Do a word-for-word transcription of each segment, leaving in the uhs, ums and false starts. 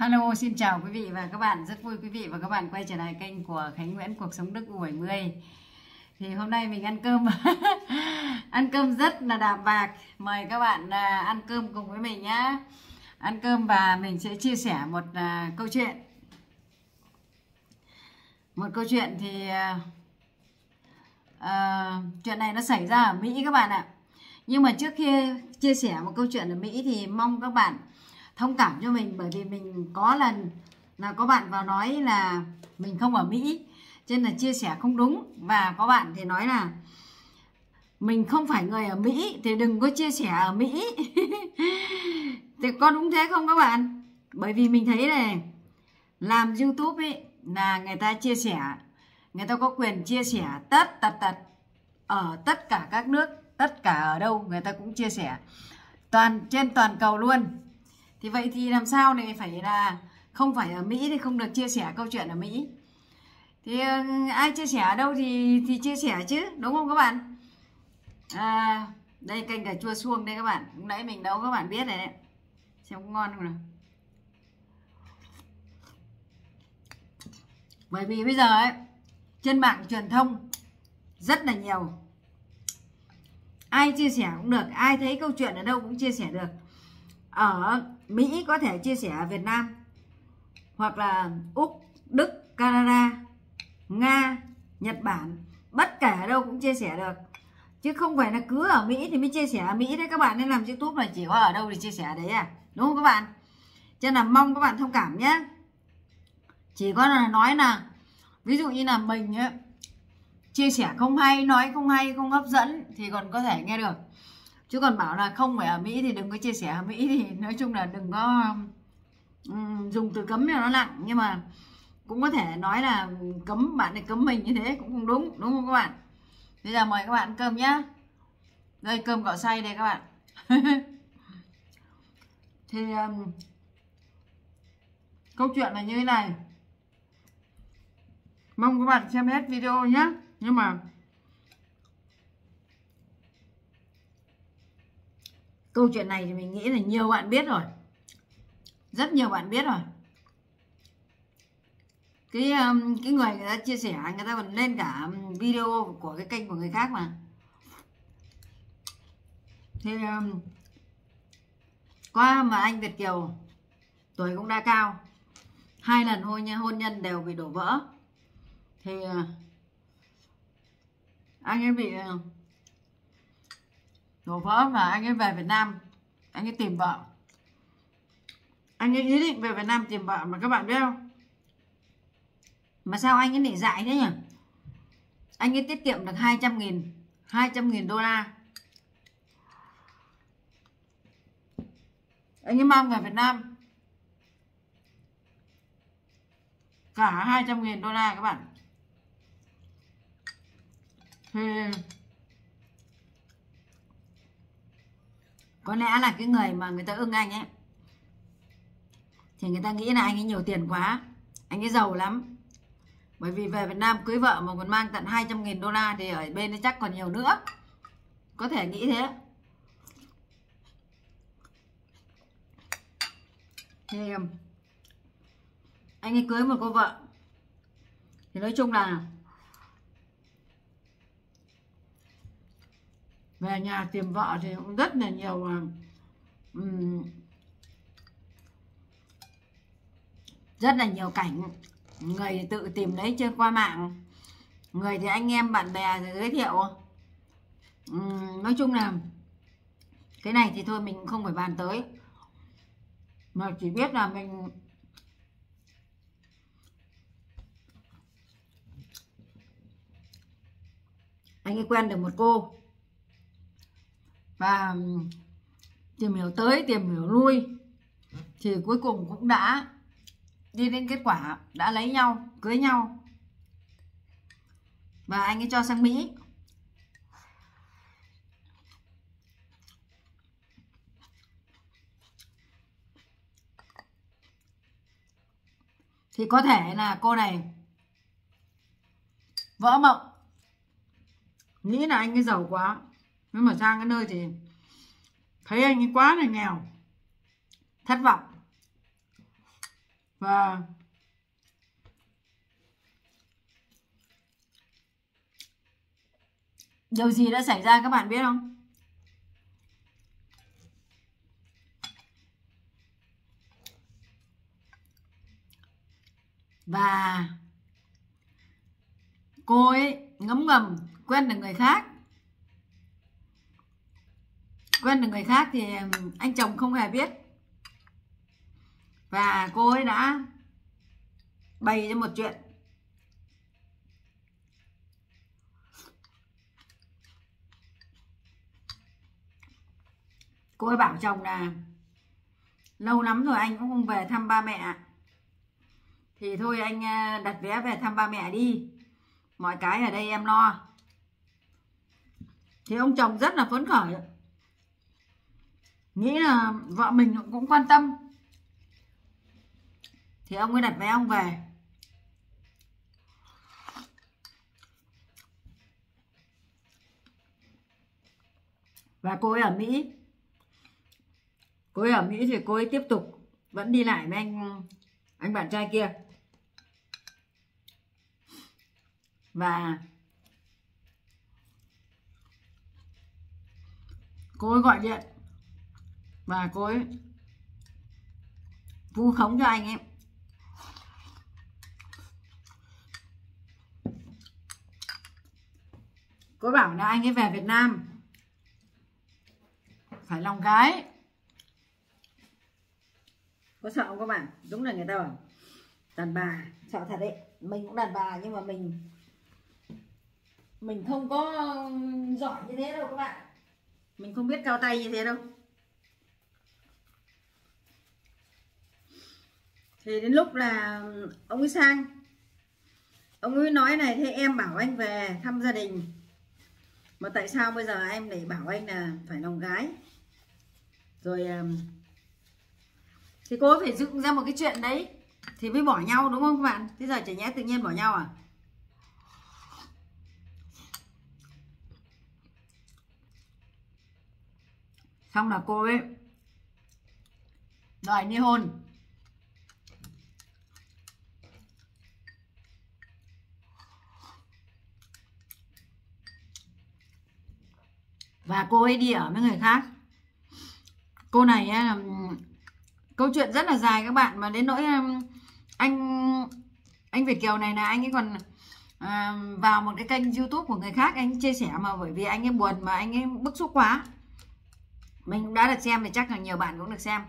Hello, xin chào quý vị và các bạn. Rất vui quý vị và các bạn quay trở lại kênh của Khánh Nguyễn Cuộc Sống Đức U bảy mươi. Thì hôm nay mình ăn cơm ăn cơm rất là đạm bạc. Mời các bạn ăn cơm cùng với mình nhé. Ăn cơm và mình sẽ chia sẻ một uh, câu chuyện. Một câu chuyện thì uh, chuyện này nó xảy ra ở Mỹ các bạn ạ. Nhưng mà trước khi chia sẻ một câu chuyện ở Mỹ thì mong các bạn thông cảm cho mình, bởi vì mình có lần là có bạn vào nói là mình không ở Mỹ, cho nên là chia sẻ không đúng. Và có bạn thì nói là mình không phải người ở Mỹ thì đừng có chia sẻ ở Mỹ. Thì có đúng thế không các bạn? Bởi vì mình thấy này, làm YouTube ấy là người ta chia sẻ, người ta có quyền chia sẻ tất tật tật ở tất cả các nước, tất cả ở đâu người ta cũng chia sẻ, toàn trên toàn cầu luôn. Thì vậy thì làm sao này phải là không phải ở Mỹ thì không được chia sẻ câu chuyện ở Mỹ? Thì ai chia sẻ ở đâu thì thì chia sẻ chứ, đúng không các bạn? À, đây canh cà chua suông đây các bạn, lúc nãy mình nấu các bạn biết này đấy, xem có ngon không nào. Bởi vì bây giờ ấy, trên mạng truyền thông rất là nhiều, ai chia sẻ cũng được, ai thấy câu chuyện ở đâu cũng chia sẻ được. Ở Mỹ có thể chia sẻ ở Việt Nam, hoặc là Úc, Đức, Canada, Nga, Nhật Bản, bất kể ở đâu cũng chia sẻ được. Chứ không phải là cứ ở Mỹ thì mới chia sẻ ở Mỹ đấy các bạn. Nên làm YouTube là chỉ có ở đâu thì chia sẻ ở đấy à, đúng không các bạn? Cho nên là mong các bạn thông cảm nhé. Chỉ có là nói là ví dụ như là mình ấy, chia sẻ không hay, nói không hay, không hấp dẫn thì còn có thể nghe được. Chứ còn bảo là không phải ở Mỹ thì đừng có chia sẻ ở Mỹ thì nói chung là đừng có um, dùng từ cấm cho nó nặng. Nhưng mà cũng có thể nói là cấm bạn này cấm mình như thế cũng không đúng, đúng không các bạn? Bây giờ mời các bạn ăn cơm nhá. Đây cơm gạo xay đây các bạn. Thì um, câu chuyện là như thế này. Mong các bạn xem hết video nhé. Nhưng mà câu chuyện này thì mình nghĩ là nhiều bạn biết rồi, rất nhiều bạn biết rồi. Cái cái người người ta chia sẻ, người ta còn lên cả video của cái kênh của người khác mà. Thì qua mà anh Việt Kiều tuổi cũng đã cao, hai lần hôn nhân hôn nhân đều bị đổ vỡ. Thì anh ấy bị đổ vỡ và anh ấy về Việt Nam, anh ấy tìm vợ. Anh ấy ý định về Việt Nam tìm vợ mà các bạn biết không? Mà sao anh ấy lại dại thế nhỉ? Anh ấy tiết kiệm được hai trăm nghìn hai trăm nghìn đô la. Anh ấy mang về Việt Nam cả hai trăm nghìn đô la các bạn. Thì có lẽ là cái người mà người ta ưng anh ấy thì người ta nghĩ là anh ấy nhiều tiền quá, anh ấy giàu lắm. Bởi vì về Việt Nam cưới vợ mà còn mang tận hai trăm nghìn đô la thì ở bên ấy chắc còn nhiều nữa. Có thể nghĩ thế. Thì anh ấy cưới một cô vợ. Thì nói chung là về nhà tìm vợ thì cũng rất là nhiều um, rất là nhiều cảnh. Người thì tự tìm lấy trên qua mạng, người thì anh em bạn bè thì giới thiệu. uhm, Nói chung là cái này thì thôi mình không phải bàn tới, mà chỉ biết là mình anh ấy quen được một cô và tìm hiểu tới tìm hiểu lui thì cuối cùng cũng đã đi đến kết quả, đã lấy nhau, cưới nhau. Và anh ấy cho sang Mỹ. Thì có thể là cô này vỡ mộng, nghĩ là anh ấy giàu quá, nhưng mà sang cái nơi thì thấy anh ấy quá là nghèo, thất vọng. Và điều gì đã xảy ra các bạn biết không? Và cô ấy ngấm ngầm quen được người khác. Quen được người khác thì anh chồng không hề biết. Và cô ấy đã bày ra một chuyện. Cô ấy bảo chồng là lâu lắm rồi anh cũng không về thăm ba mẹ, thì thôi anh đặt vé về thăm ba mẹ đi, mọi cái ở đây em lo. Thì ông chồng rất là phấn khởi, nghĩ là vợ mình cũng quan tâm, thì ông ấy đặt vé ông về. Và cô ấy ở Mỹ. Cô ấy ở Mỹ thì cô ấy tiếp tục vẫn đi lại với anh anh bạn trai kia. Và cô ấy gọi điện và cô ấy vu khống cho anh ấy. Cô ấy bảo là anh ấy về Việt Nam phải lòng gái. Có sợ không các bạn? Đúng là người ta bảo đàn bà sợ thật đấy. Mình cũng đàn bà nhưng mà mình mình không có giỏi như thế đâu các bạn. Mình không biết cao tay như thế đâu. Thì đến lúc là ông ấy sang, ông ấy nói này: thế em bảo anh về thăm gia đình, mà tại sao bây giờ em lại bảo anh là phải lòng gái? Rồi thì cô phải dựng ra một cái chuyện đấy thì mới bỏ nhau, đúng không các bạn? Thế giờ chả nhẽ tự nhiên bỏ nhau à? Xong là cô ấy đòi ly hôn. Và cô ấy đi ở với người khác. Cô này là câu chuyện rất là dài các bạn, mà đến nỗi anh anh Việt Kiều này là anh ấy còn à, vào một cái kênh YouTube của người khác anh chia sẻ, mà bởi vì anh ấy buồn mà anh ấy bức xúc quá. Mình cũng đã được xem thì chắc là nhiều bạn cũng được xem.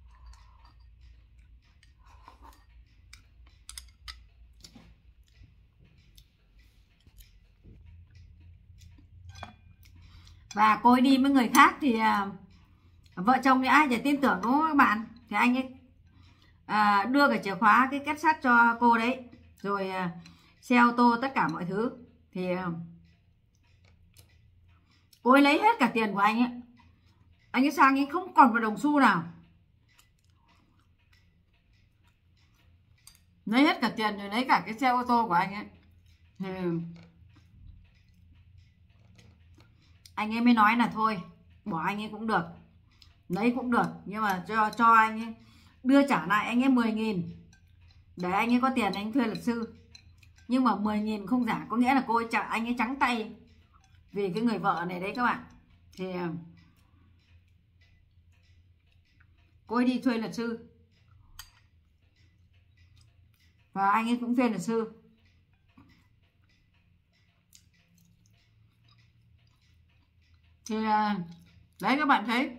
Và cô ấy đi với người khác thì à, vợ chồng thì ai để tin tưởng, đúng không các bạn? Thì anh ấy à, đưa cả chìa khóa, cái két sắt cho cô đấy, rồi à, xe ô tô, tất cả mọi thứ. Thì à, cô ấy lấy hết cả tiền của anh ấy. Anh ấy sang, anh ấy không còn một đồng xu nào. Lấy hết cả tiền rồi lấy cả cái xe ô tô của anh ấy. Thì anh ấy mới nói là thôi bỏ anh ấy cũng được, lấy cũng được, nhưng mà cho cho anh ấy đưa trả lại anh ấy mười nghìn để anh ấy có tiền anh thuê luật sư. Nhưng mà mười nghìn không giả, có nghĩa là cô ấy trả anh ấy trắng tay vì cái người vợ này đấy các bạn. Thì cô ấy đi thuê luật sư và anh ấy cũng thuê luật sư. Thì đấy các bạn thấy,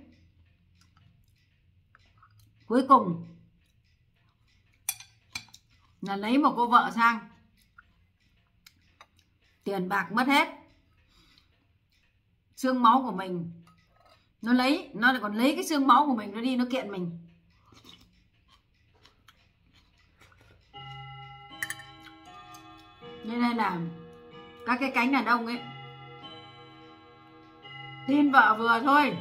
cuối cùng là lấy một cô vợ sang, tiền bạc mất hết, xương máu của mình nó lấy, nó lại còn lấy cái xương máu của mình nó đi nó kiện mình. Nên đây là các cái cánh đàn ông ấy tin vợ vừa thôi.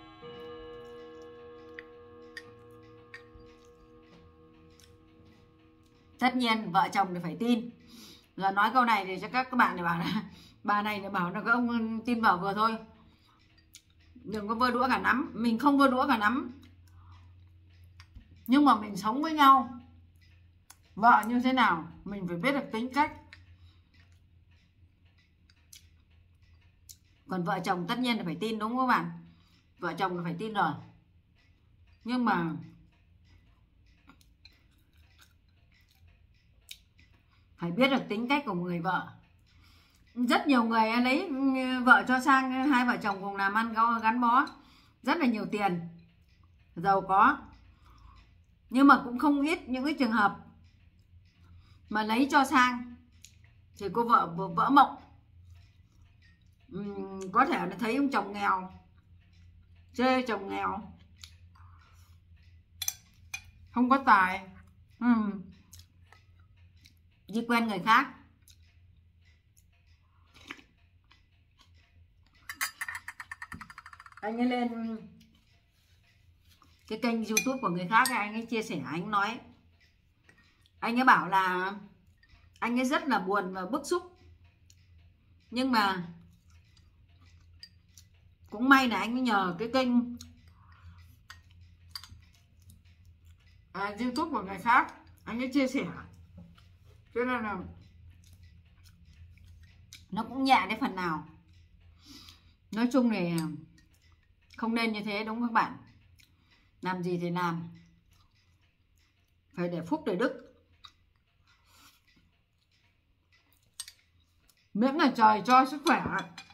Tất nhiên vợ chồng thì phải tin. Giờ nói câu này thì cho các các bạn để bảo là bà này để bảo là các ông tin vợ vừa thôi, đừng có vơ đũa cả nắm. Mình không vơ đũa cả nắm, nhưng mà mình sống với nhau vợ như thế nào mình phải biết được tính cách. Còn vợ chồng tất nhiên là phải tin, đúng không các bạn? Vợ chồng là phải tin rồi, nhưng mà phải biết được tính cách của người vợ. Rất nhiều người lấy vợ cho sang hai vợ chồng cùng làm ăn gắn bó rất là nhiều tiền, giàu có, nhưng mà cũng không ít những cái trường hợp mà lấy cho sang thì cô vợ vỡ mộng. Uhm, có thể là thấy ông chồng nghèo, chê chồng nghèo, không có tài, uhm, đi quen người khác. Anh ấy lên cái kênh YouTube của người khác, anh ấy chia sẻ, anh nói, anh ấy bảo là anh ấy rất là buồn và bức xúc, nhưng mà cũng may là anh ấy nhờ cái kênh à, YouTube của người khác, anh ấy chia sẻ, cho nên là nó cũng nhẹ đến phần nào. Nói chung thì không nên như thế, đúng không các bạn? Làm gì thì làm phải để phúc để đức, miễn là trời cho sức khỏe.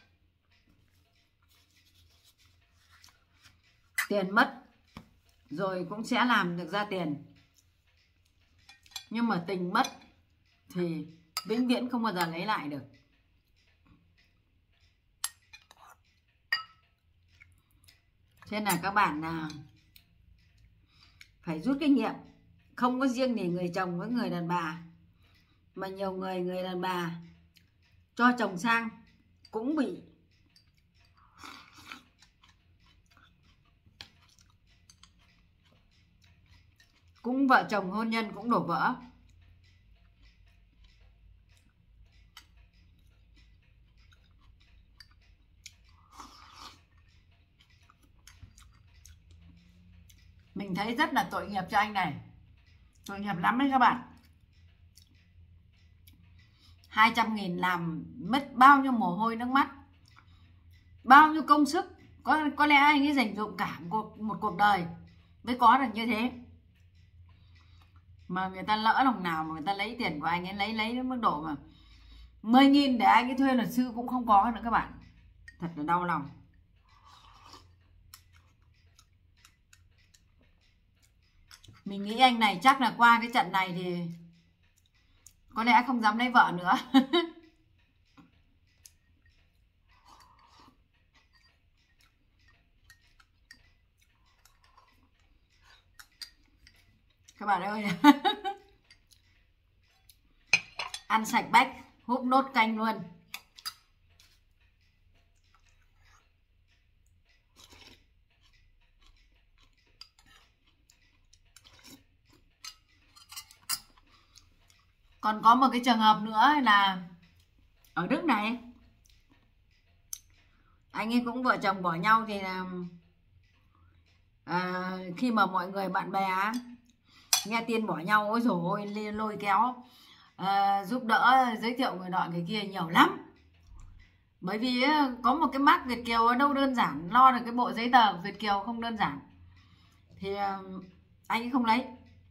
Tiền mất rồi cũng sẽ làm được ra tiền, nhưng mà tình mất thì vĩnh viễn không bao giờ lấy lại được. Thế nên là các bạn là phải rút kinh nghiệm. Không có riêng gì người chồng với người đàn bà, mà nhiều người người đàn bà cho chồng sang cũng bị cũng vợ chồng hôn nhân cũng đổ vỡ. Mình thấy rất là tội nghiệp cho anh này, tội nghiệp lắm đấy các bạn. Hai trăm nghìn làm mất bao nhiêu mồ hôi nước mắt, bao nhiêu công sức. Có, có lẽ anh ấy dành dụm cả một, một cuộc đời mới có được như thế. Mà người ta lỡ lòng nào mà người ta lấy tiền của anh ấy, lấy lấy đến mức độ mà mười nghìn để anh ấy thuê luật sư cũng không có nữa các bạn. Thật là đau lòng. Mình nghĩ anh này chắc là qua cái trận này thì có lẽ không dám lấy vợ nữa. Các bạn ơi. Ăn sạch bách, húp nốt canh luôn. Còn có một cái trường hợp nữa là ở Đức này, anh ấy cũng vợ chồng bỏ nhau thì là à, khi mà mọi người bạn bè nghe tin bỏ nhau, ôi dồi ôi, lôi kéo à, giúp đỡ, giới thiệu người nọ người kia nhiều lắm. Bởi vì có một cái mác Việt Kiều ở đâu đơn giản, lo được cái bộ giấy tờ của Việt Kiều không đơn giản thì anh ấy không lấy.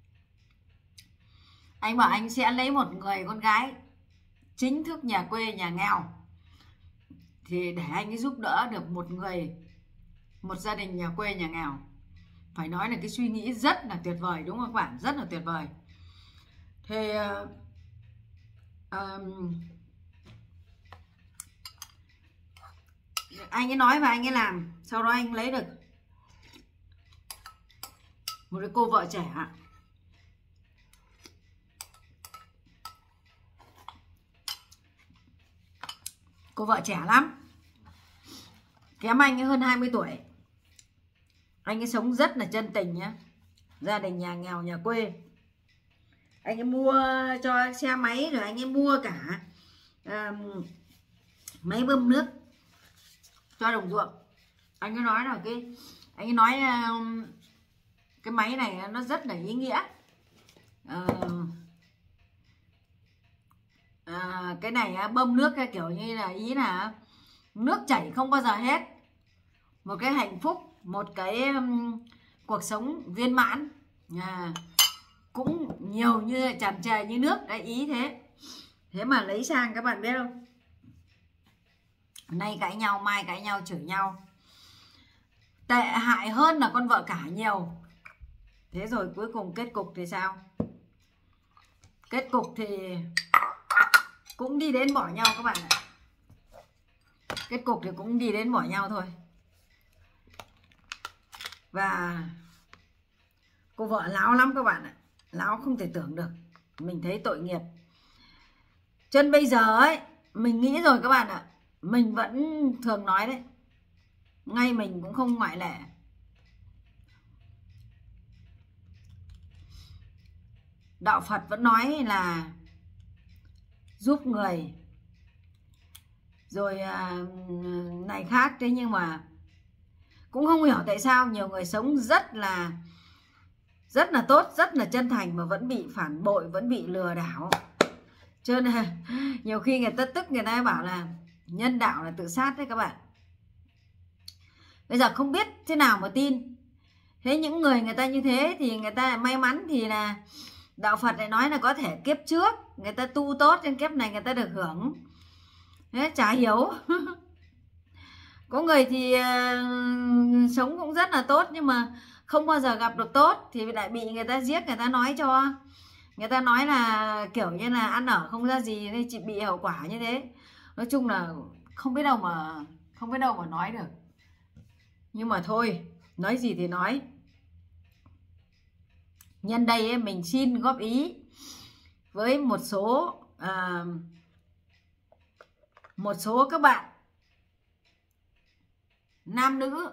Anh bảo anh sẽ lấy một người con gái chính thức nhà quê nhà nghèo, thì để anh ấy giúp đỡ được một người, một gia đình nhà quê nhà nghèo. Phải nói là cái suy nghĩ rất là tuyệt vời, đúng không các bạn? Rất là tuyệt vời. Thì uh, um, anh ấy nói và anh ấy làm. Sau đó anh lấy được một cái cô vợ trẻ, cô vợ trẻ lắm, kém anh ấy hơn hai mươi tuổi. Anh ấy sống rất là chân tình nhé, gia đình nhà nghèo nhà quê. Anh ấy mua cho xe máy, rồi anh ấy mua cả uh, máy bơm nước cho đồng ruộng. Anh ấy nói là cái anh ấy nói uh, cái máy này nó rất là ý nghĩa. Uh, cái này á, bơm nước cái kiểu như là ý là nước chảy không bao giờ hết, một cái hạnh phúc, một cái um, cuộc sống viên mãn, à, cũng nhiều như tràn trề như nước đấy, ý thế. Thế mà lấy sang các bạn biết không, nay cãi nhau mai cãi nhau chửi nhau, tệ hại hơn là con vợ cả nhiều. Thế rồi cuối cùng kết cục thì sao? Kết cục thì cũng đi đến bỏ nhau các bạn ạ. Kết cục thì cũng đi đến bỏ nhau thôi. Và cô vợ láo lắm các bạn ạ, láo không thể tưởng được. Mình thấy tội nghiệp. Chân bây giờ ấy, mình nghĩ rồi các bạn ạ, mình vẫn thường nói đấy, ngay mình cũng không ngoại lệ. Đạo Phật vẫn nói là giúp người rồi à, này khác, thế nhưng mà cũng không hiểu tại sao nhiều người sống rất là rất là tốt, rất là chân thành mà vẫn bị phản bội, vẫn bị lừa đảo. Cho nên nhiều khi người ta tức, người ta bảo là nhân đạo là tự sát đấy các bạn. Bây giờ không biết thế nào mà tin. Thế những người người ta như thế thì người ta may mắn thì là đạo Phật lại nói là có thể kiếp trước người ta tu tốt, trên kiếp này người ta được hưởng. Thế chả hiểu. Có người thì uh, sống cũng rất là tốt nhưng mà không bao giờ gặp được tốt thì lại bị người ta giết, người ta nói cho. Người ta nói là kiểu như là ăn ở không ra gì nên chị bị hậu quả như thế. Nói chung là không biết đâu mà không biết đâu mà nói được. Nhưng mà thôi, nói gì thì nói. Nhân đây ấy, mình xin góp ý với một số à, một số các bạn nam nữ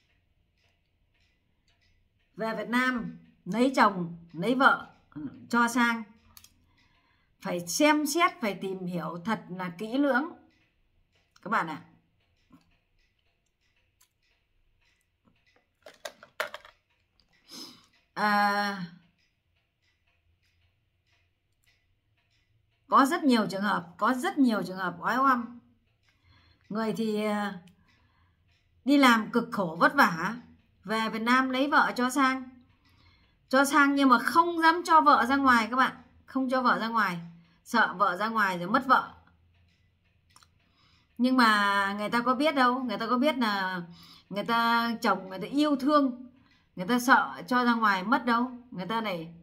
về Việt Nam lấy chồng lấy vợ cho sang, phải xem xét, phải tìm hiểu thật là kỹ lưỡng các bạn ạ. À, có rất nhiều trường hợp, có rất nhiều trường hợp oái oăm. Người thì đi làm cực khổ vất vả, về Việt Nam lấy vợ cho sang. Cho sang nhưng mà không dám cho vợ ra ngoài các bạn. Không cho vợ ra ngoài, sợ vợ ra ngoài rồi mất vợ. Nhưng mà người ta có biết đâu, người ta có biết là người ta chồng người ta yêu thương, người ta sợ cho ra ngoài mất đâu. Người ta lại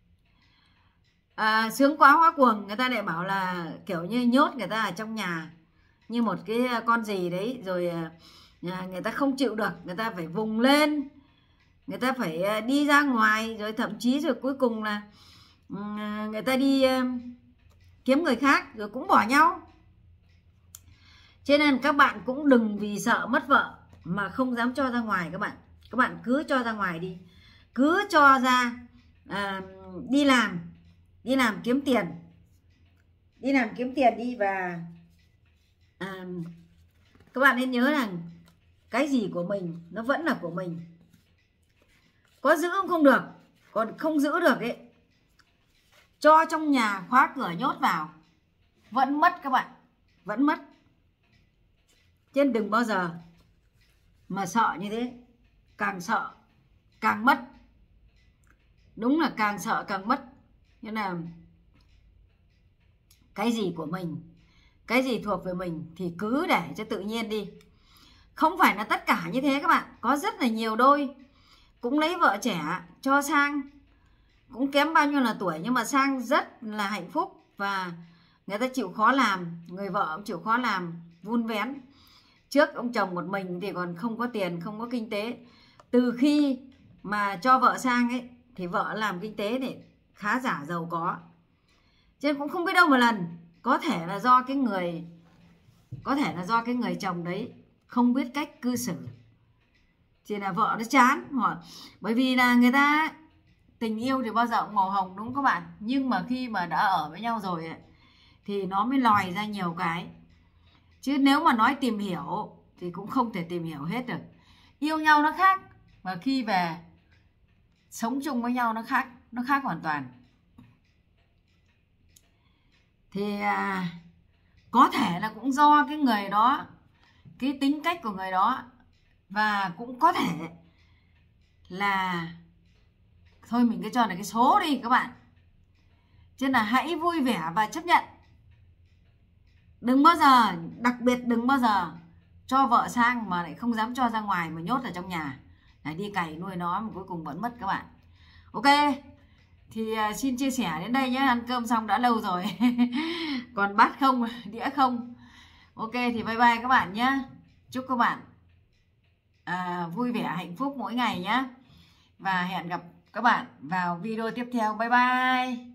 à, sướng quá hóa cuồng, người ta lại bảo là kiểu như nhốt người ta ở trong nhà như một cái con gì đấy. Rồi à, người ta không chịu được, người ta phải vùng lên, người ta phải đi ra ngoài. Rồi thậm chí rồi cuối cùng là người ta đi kiếm người khác rồi cũng bỏ nhau. Cho nên các bạn cũng đừng vì sợ mất vợ mà không dám cho ra ngoài các bạn. Các bạn cứ cho ra ngoài đi, cứ cho ra à, đi làm, đi làm kiếm tiền, đi làm kiếm tiền đi. Và à, các bạn nên nhớ rằng cái gì của mình nó vẫn là của mình. Có giữ cũng không được, còn không giữ được ấy, cho trong nhà khóa cửa nhốt vào vẫn mất các bạn, vẫn mất. Chứ đừng bao giờ mà sợ như thế, càng sợ càng mất. Đúng là càng sợ càng mất. Nên là cái gì của mình, cái gì thuộc về mình thì cứ để cho tự nhiên đi. Không phải là tất cả như thế các bạn. Có rất là nhiều đôi cũng lấy vợ trẻ cho sang, cũng kém bao nhiêu là tuổi nhưng mà sang rất là hạnh phúc. Và người ta chịu khó làm, người vợ cũng chịu khó làm, vun vén. Trước ông chồng một mình thì còn không có tiền, không có kinh tế. Từ khi mà cho vợ sang ấy thì vợ làm kinh tế để khá giả giàu có. Cho nên cũng không biết đâu một lần. Có thể là do cái người Có thể là do cái người chồng đấy không biết cách cư xử, chỉ là vợ nó chán. Hoặc bởi vì là người ta tình yêu thì bao giờ cũng màu hồng đúng không các bạn. Nhưng mà khi mà đã ở với nhau rồi ấy, thì nó mới lòi ra nhiều cái. Chứ nếu mà nói tìm hiểu thì cũng không thể tìm hiểu hết được. Yêu nhau nó khác, và khi về sống chung với nhau nó khác, nó khác hoàn toàn. Thì à, có thể là cũng do cái người đó, cái tính cách của người đó, và cũng có thể là thôi mình cứ cho là cái số đi các bạn. Cho nên là hãy vui vẻ và chấp nhận. Đừng bao giờ, đặc biệt đừng bao giờ cho vợ sang mà lại không dám cho ra ngoài mà nhốt ở trong nhà, lại đi cày nuôi nó mà cuối cùng vẫn mất các bạn. Ok, thì uh, xin chia sẻ đến đây nhé. Ăn cơm xong đã lâu rồi còn bát không, đĩa không. Ok thì bye bye các bạn nhé. Chúc các bạn à, vui vẻ hạnh phúc mỗi ngày nhé. Và hẹn gặp các bạn vào video tiếp theo. Bye bye.